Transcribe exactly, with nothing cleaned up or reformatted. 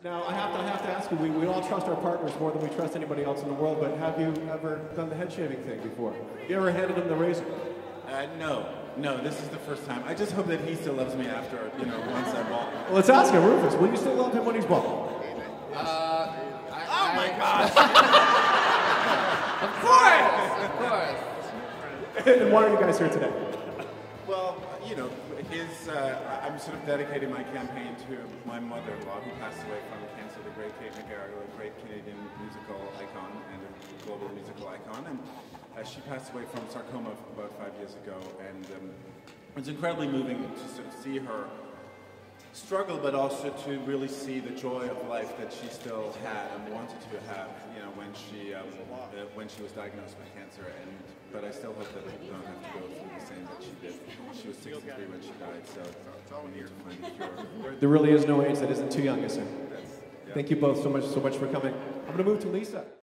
Now, I have to, I have to ask you, we, we all trust our partners more than we trust anybody else in the world, but have you ever done the head shaving thing before? You ever handed him the razor? Uh, no, no, this is the first time. I just hope that he still loves me after, you know, once I'm bald. Well, let's ask him, Rufus, will you still love him when he's bald? Uh, I, Oh I, my gosh! Of course, of course. And why are you guys here today? Well, you know, his, uh, I'm sort of dedicating my campaign to my mother-in-law who passed away from cancer, the great Kate McGarrigle, a great Canadian musical icon and a global musical icon. And uh, she passed away from sarcoma about five years ago. And um, it's incredibly moving to sort of see her struggle, but also to really see the joy of life that she still had and wanted to have, you know, when she um, uh, when she was diagnosed with cancer. And but I still hope that people don't have to go through the same that she did. She was sixty-three when she died, so we need to find a cure. There really is no age that isn't too young, is there? That's, yeah. Thank you both so much, so much for coming. I'm going to move to Lisa.